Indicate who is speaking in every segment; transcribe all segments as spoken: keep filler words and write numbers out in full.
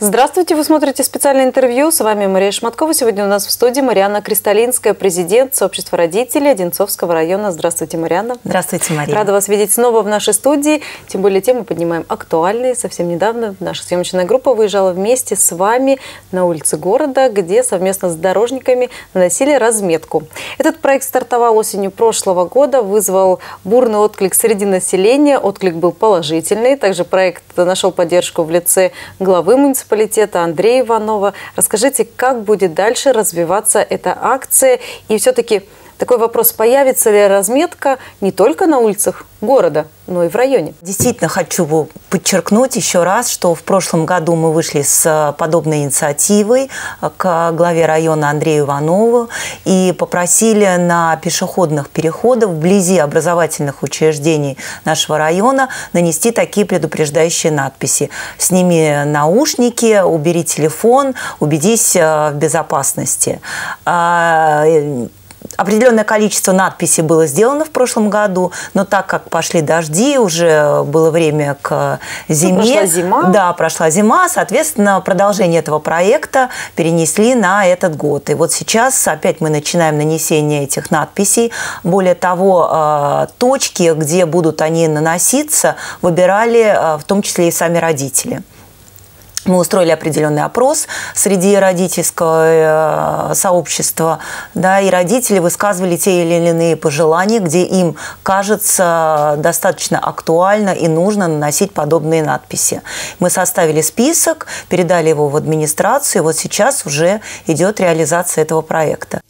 Speaker 1: Здравствуйте, вы смотрите специальное интервью. С вами Мария Шматкова. Сегодня у нас в студии Марианна Кристалинская, президент сообщества родителей Одинцовского района. Здравствуйте, Марианна.
Speaker 2: Здравствуйте, Мария.
Speaker 1: Рада вас видеть снова в нашей студии. Тем более темы поднимаем актуальные. Совсем недавно наша съемочная группа выезжала вместе с вами на улицы города, где совместно с дорожниками наносили разметку. Этот проект стартовал осенью прошлого года, вызвал бурный отклик среди населения. Отклик был положительный. Также проект нашел поддержку в лице главы муниципалитета Андрея Иванова. Расскажите, как будет дальше развиваться эта акция? И все-таки такой вопрос, появится ли разметка не только на улицах города, но и в районе?
Speaker 2: Действительно хочу подчеркнуть еще раз, что в прошлом году мы вышли с подобной инициативой к главе района Андрею Иванову и попросили на пешеходных переходах вблизи образовательных учреждений нашего района нанести такие предупреждающие надписи. Сними наушники, убери телефон, убедись в безопасности. Определенное количество надписей было сделано в прошлом году, но так как пошли дожди, уже было время к зиме.
Speaker 1: Ну, прошла зима.
Speaker 2: Да, прошла зима, соответственно, продолжение этого проекта перенесли на этот год. И вот сейчас опять мы начинаем нанесение этих надписей. Более того, точки, где будут они наноситься, выбирали в том числе и сами родители. Мы устроили определенный опрос среди родительского сообщества, да, и родители высказывали те или иные пожелания, где им кажется достаточно актуально и нужно наносить подобные надписи. Мы составили список, передали его в администрацию, и вот сейчас уже идет реализация этого проекта.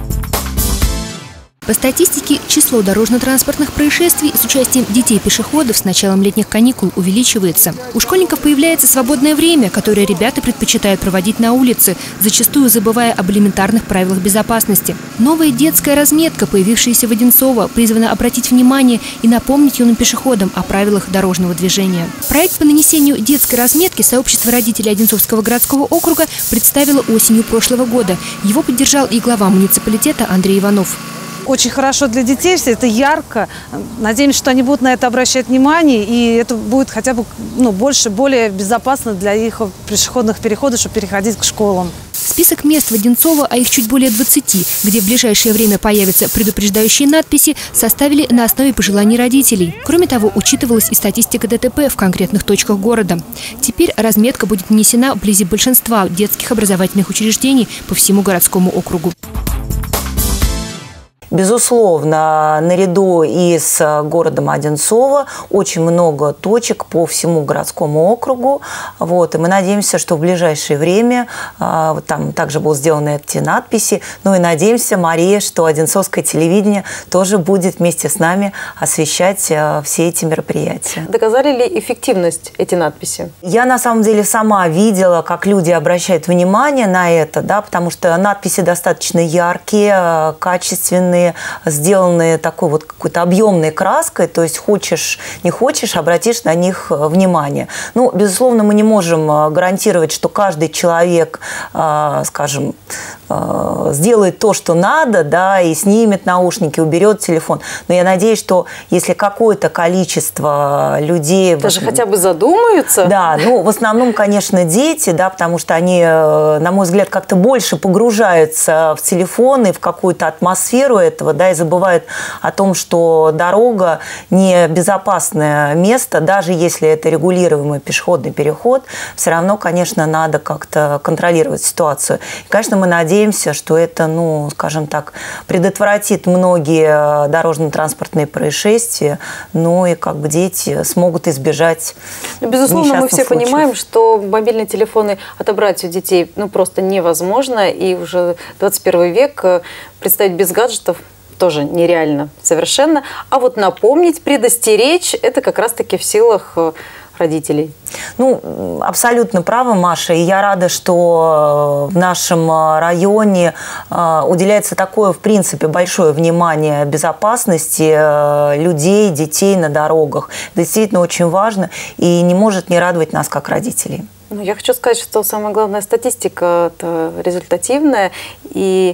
Speaker 3: По статистике, число дорожно-транспортных происшествий с участием детей-пешеходов с началом летних каникул увеличивается. У школьников появляется свободное время, которое ребята предпочитают проводить на улице, зачастую забывая об элементарных правилах безопасности. Новая детская разметка, появившаяся в Одинцово, призвана обратить внимание и напомнить юным пешеходам о правилах дорожного движения. Проект по нанесению детской разметки сообщество родителей Одинцовского городского округа представило осенью прошлого года. Его поддержал и глава муниципалитета Андрей Иванов.
Speaker 4: Очень хорошо для детей, все это ярко. Надеемся, что они будут на это обращать внимание, и это будет хотя бы ну, больше, более безопасно для их пешеходных переходов, чтобы переходить к школам.
Speaker 3: Список мест в Одинцово, а их чуть более двадцати, где в ближайшее время появятся предупреждающие надписи, составили на основе пожеланий родителей. Кроме того, учитывалась и статистика ДТП в конкретных точках города. Теперь разметка будет нанесена вблизи большинства детских образовательных учреждений по всему городскому округу.
Speaker 2: Безусловно, наряду и с городом Одинцово очень много точек по всему городскому округу. Вот, и мы надеемся, что в ближайшее время э, там также будут сделаны эти надписи. Ну и надеемся, Мария, что Одинцовское телевидение тоже будет вместе с нами освещать э, все эти мероприятия.
Speaker 1: Доказали ли эффективность эти надписи?
Speaker 2: Я на самом деле сама видела, как люди обращают внимание на это, да, потому что надписи достаточно яркие, качественные, сделанные такой вот какой-то объемной краской, то есть хочешь, не хочешь, обратишь на них внимание. Ну, безусловно, мы не можем гарантировать, что каждый человек, скажем, сделает то, что надо, да, и снимет наушники, уберет телефон. Но я надеюсь, что если какое-то количество людей...
Speaker 1: Даже хотя бы задумаются.
Speaker 2: Да, ну, в основном, конечно, дети, да, потому что они, на мой взгляд, как-то больше погружаются в телефон и в какую-то атмосферу этого, да, и забывают о том, что дорога не безопасное место, даже если это регулируемый пешеходный переход, все равно, конечно, надо как-то контролировать ситуацию. И, конечно, мы надеемся, что это, ну, скажем так, предотвратит многие дорожно-транспортные происшествия, ну и как бы дети смогут избежать.
Speaker 1: Безусловно, мы все
Speaker 2: случаев.
Speaker 1: понимаем, что мобильные телефоны отобрать у детей ну, просто невозможно, и уже двадцать первый век представить без гаджетов тоже нереально совершенно. А вот напомнить, предостеречь – это как раз-таки в силах родителей.
Speaker 2: Ну, абсолютно право, Маша. И я рада, что в нашем районе уделяется такое, в принципе, большое внимание безопасности людей, детей на дорогах. Это действительно очень важно и не может не радовать нас, как родителей.
Speaker 1: Ну, я хочу сказать, что самая главная статистика результативная. И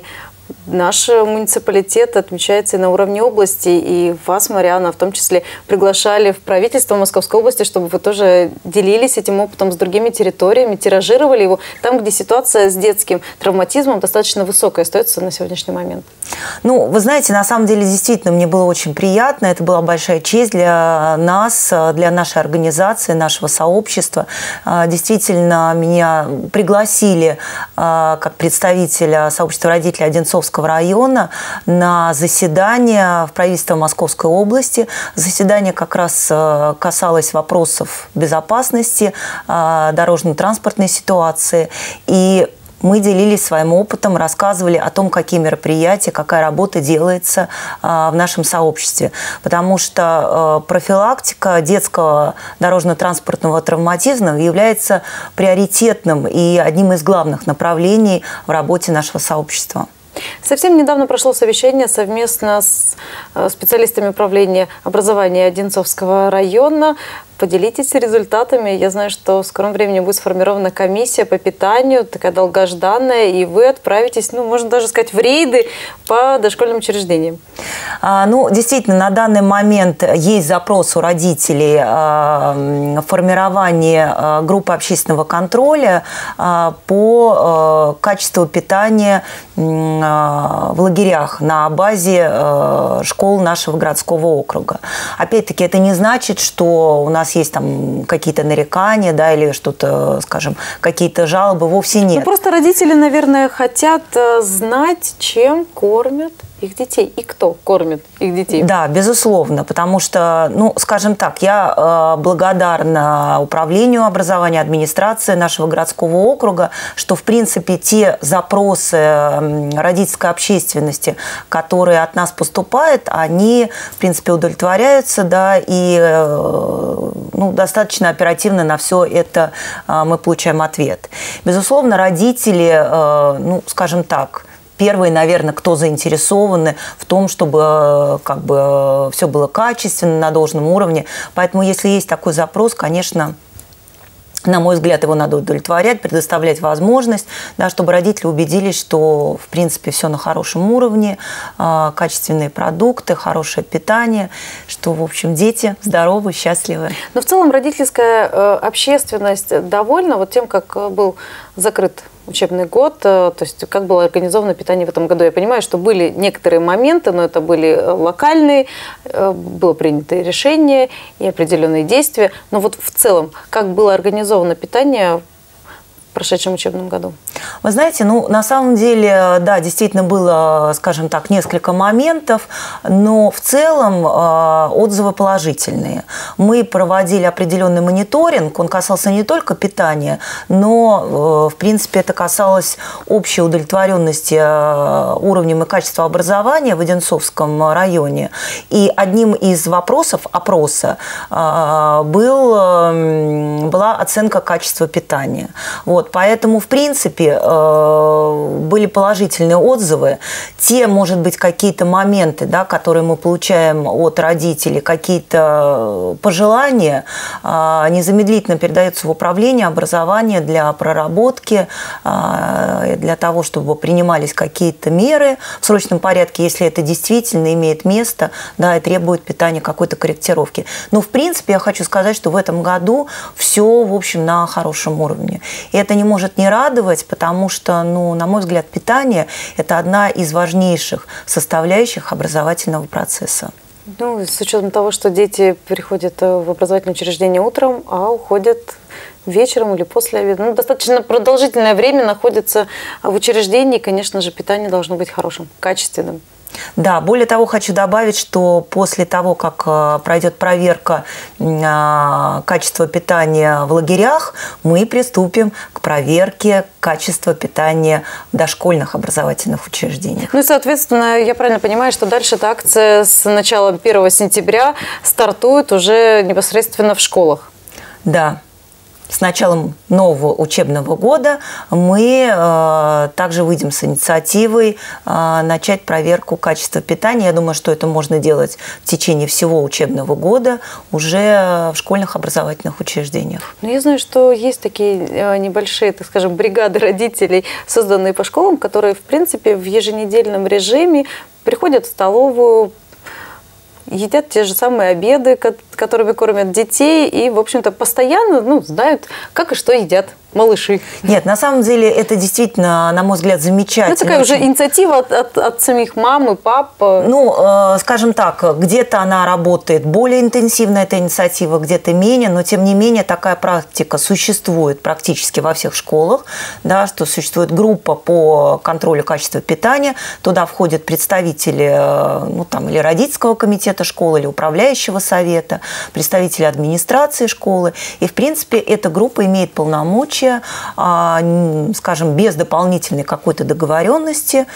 Speaker 1: наш муниципалитет отмечается и на уровне области, и вас, Марианна, в том числе приглашали в правительство Московской области, чтобы вы тоже делились этим опытом с другими территориями, тиражировали его там, где ситуация с детским травматизмом достаточно высокая остается на сегодняшний момент.
Speaker 2: Ну, вы знаете, на самом деле, действительно, мне было очень приятно. Это была большая честь для нас, для нашей организации, нашего сообщества. Действительно, меня пригласили как представителя сообщества родителей Одинцовского района на заседание в правительство Московской области. Заседание как раз касалось вопросов безопасности, дорожно-транспортной ситуации. И мы делились своим опытом, рассказывали о том, какие мероприятия, какая работа делается в нашем сообществе. Потому что профилактика детского дорожно-транспортного травматизма является приоритетным и одним из главных направлений в работе нашего сообщества.
Speaker 1: Совсем недавно прошло совещание совместно с специалистами управления образования Одинцовского района. Поделитесь результатами. Я знаю, что в скором времени будет сформирована комиссия по питанию, такая долгожданная, и вы отправитесь, ну, можно даже сказать, в рейды по дошкольным учреждениям.
Speaker 2: А, ну, действительно, на данный момент есть запрос у родителей а, формирования а, группы общественного контроля а, по а, качеству питания а, в лагерях на базе а, школ нашего городского округа. Опять-таки, это не значит, что у нас есть там какие-то нарекания, да, или что-то, скажем, какие-то жалобы, вовсе нет.
Speaker 1: Ну, просто родители, наверное, хотят знать, чем кормят их детей и кто кормит их детей.
Speaker 2: Да, безусловно, потому что, ну, скажем так, я э, благодарна управлению образования, администрации нашего городского округа, что, в принципе, те запросы родительской общественности, которые от нас поступают, они, в принципе, удовлетворяются, да, и э, ну, достаточно оперативно на все это э, мы получаем ответ. Безусловно, родители, э, ну, скажем так, первые, наверное, кто заинтересованы в том, чтобы как бы все было качественно, на должном уровне. Поэтому, если есть такой запрос, конечно, на мой взгляд, его надо удовлетворять, предоставлять возможность, да, чтобы родители убедились, что, в принципе, все на хорошем уровне, э, качественные продукты, хорошее питание, что, в общем, дети здоровы, счастливы.
Speaker 1: Но в целом родительская э, общественность довольна вот тем, как был закрыт учебный год, то есть как было организовано питание в этом году. Я понимаю, что были некоторые моменты, но это были локальные, было принято решение и определенные действия. Но вот в целом, как было организовано питание в прошедшем учебном году?
Speaker 2: Вы знаете, ну, на самом деле, да, действительно было, скажем так, несколько моментов, но в целом э, отзывы положительные. Мы проводили определенный мониторинг, он касался не только питания, но, э, в принципе, это касалось общей удовлетворенности э, уровнем и качеством образования в Одинцовском районе. И одним из вопросов опроса э, был, э, была оценка качества питания. Вот, поэтому, в принципе, были положительные отзывы. Те, может быть, какие-то моменты, да, которые мы получаем от родителей, какие-то пожелания, незамедлительно передаются в управление образования для проработки, для того, чтобы принимались какие-то меры в срочном порядке, если это действительно имеет место, да, и требует питания какой-то корректировки. Но, в принципе, я хочу сказать, что в этом году все, в общем, на хорошем уровне. И это не может не радовать, потому что, ну, на мой взгляд, питание – это одна из важнейших составляющих образовательного процесса.
Speaker 1: Ну, с учетом того, что дети приходят в образовательное учреждение утром, а уходят вечером или после обеда. Ну, достаточно продолжительное время находятся в учреждении, конечно же, питание должно быть хорошим, качественным.
Speaker 2: Да, более того, хочу добавить, что после того, как пройдет проверка качества питания в лагерях, мы приступим к проверке качества питания в дошкольных образовательных учреждениях.
Speaker 1: Ну и, соответственно, я правильно понимаю, что дальше эта акция с начала первого сентября стартует уже непосредственно в школах?
Speaker 2: Да. с началом нового учебного года мы э, также выйдем с инициативой э, начать проверку качества питания. Я думаю, что это можно делать в течение всего учебного года уже в школьных образовательных учреждениях.
Speaker 1: Ну, я знаю, что есть такие э, небольшие, так скажем, бригады родителей, созданные по школам, которые, в принципе, в еженедельном режиме приходят в столовую, едят те же самые обеды, которыми кормят детей, и, в общем-то, постоянно ну, знают, как и что едят малыши.
Speaker 2: Нет, на самом деле это действительно, на мой взгляд, замечательно.
Speaker 1: Это такая очень... уже инициатива от, от, от самих мам и пап.
Speaker 2: Ну, э, скажем так, где-то она работает более интенсивно, эта инициатива, где-то менее, но тем не менее такая практика существует практически во всех школах, да, что существует группа по контролю качества питания, туда входят представители ну, там, или родительского комитета школы, или управляющего совета, представители администрации школы, и, в принципе, эта группа имеет полномочия, скажем, без дополнительной какой-то договоренности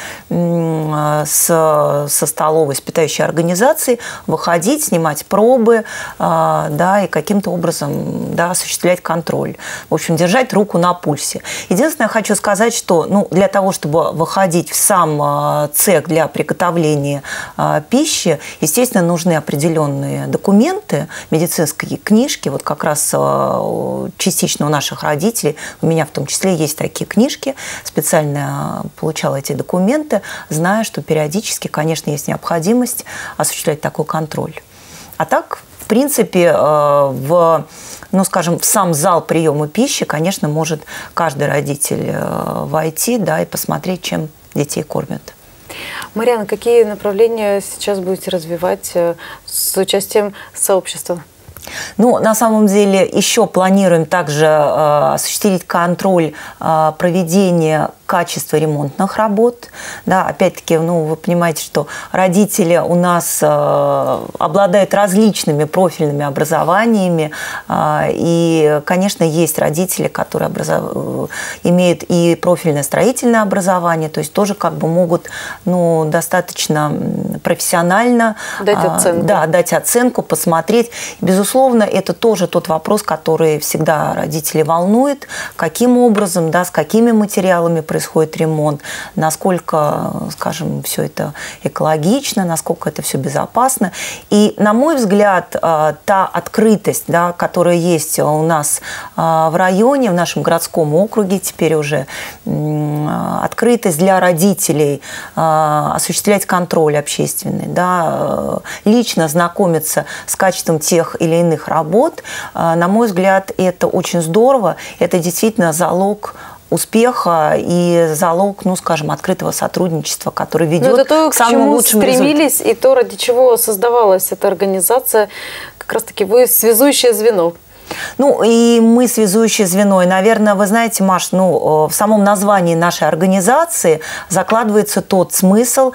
Speaker 2: с, со столовой, с питающей организацией выходить, снимать пробы, да, и каким-то образом да, осуществлять контроль. В общем, держать руку на пульсе. Единственное, я хочу сказать, что ну, для того, чтобы выходить в сам цех для приготовления пищи, естественно, нужны определенные документы, медицинские книжки, вот как раз частично у наших родителей, у меня в том числе есть такие книжки, специально получала эти документы, зная, что периодически, конечно, есть необходимость осуществлять такой контроль. А так, в принципе, в, ну, скажем, в сам зал приема пищи, конечно, может каждый родитель войти, да, и посмотреть, чем детей кормят.
Speaker 1: Марьяна, какие направления сейчас будете развивать с участием сообщества?
Speaker 2: Ну, на самом деле, еще планируем также э, осуществить контроль э, проведения качества ремонтных работ. Да, опять-таки, ну, вы понимаете, что родители у нас э, обладают различными профильными образованиями. Э, и, конечно, есть родители, которые образов... имеют и профильное строительное образование, то есть тоже как бы могут ну, достаточно профессионально
Speaker 1: дать оценку.
Speaker 2: Э, да, дать оценку, посмотреть. Безусловно, это тоже тот вопрос, который всегда родители волнует. Каким образом, да, с какими материалами происходит происходит ремонт, насколько, скажем, все это экологично, насколько это все безопасно. И, на мой взгляд, та открытость, да, которая есть у нас в районе, в нашем городском округе, теперь уже открытость для родителей, осуществлять контроль общественный, да, лично знакомиться с качеством тех или иных работ, на мой взгляд, это очень здорово, это действительно залог успеха и залог, ну, скажем, открытого сотрудничества, который ведет
Speaker 1: это то,
Speaker 2: к самому лучшему результату.
Speaker 1: Стремились, и то, ради чего создавалась эта организация, как раз-таки вы связующее звено.
Speaker 2: Ну, и мы связующее звено. И, наверное, вы знаете, Маш, ну, в самом названии нашей организации закладывается тот смысл,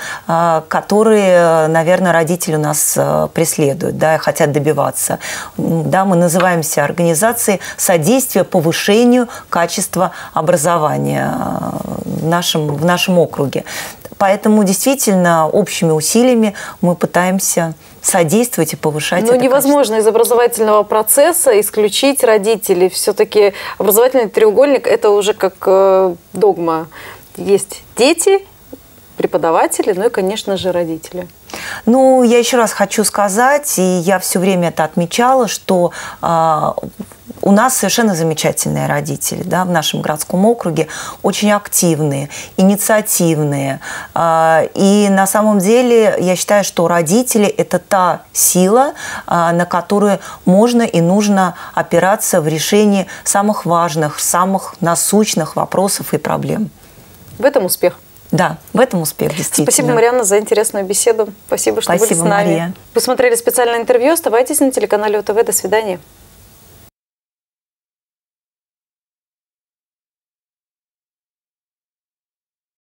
Speaker 2: который, наверное, родители у нас преследуют, да, и хотят добиваться. Да, мы называемся организацией содействия повышению качества образования в нашем, в нашем округе. Поэтому действительно общими усилиями мы пытаемся содействовать и повышать это качество.
Speaker 1: Но невозможно из образовательного процесса исключить родителей. Все-таки образовательный треугольник – это уже как э, догма. Есть дети, преподаватели, ну и, конечно же, родители.
Speaker 2: Ну, я еще раз хочу сказать, и я все время это отмечала, что э, у нас совершенно замечательные родители, да, в нашем городском округе, очень активные, инициативные. Э, и на самом деле я считаю, что родители – это та сила, э, на которую можно и нужно опираться в решении самых важных, самых насущных вопросов и проблем.
Speaker 1: В этом успех.
Speaker 2: Да, в этом успех, действительно.
Speaker 1: Спасибо, Марьяна, за интересную беседу. Спасибо, что
Speaker 2: Спасибо,
Speaker 1: были с нами.
Speaker 2: Мария.
Speaker 1: Вы смотрели специальное интервью. Оставайтесь на телеканале ОТВ. До свидания.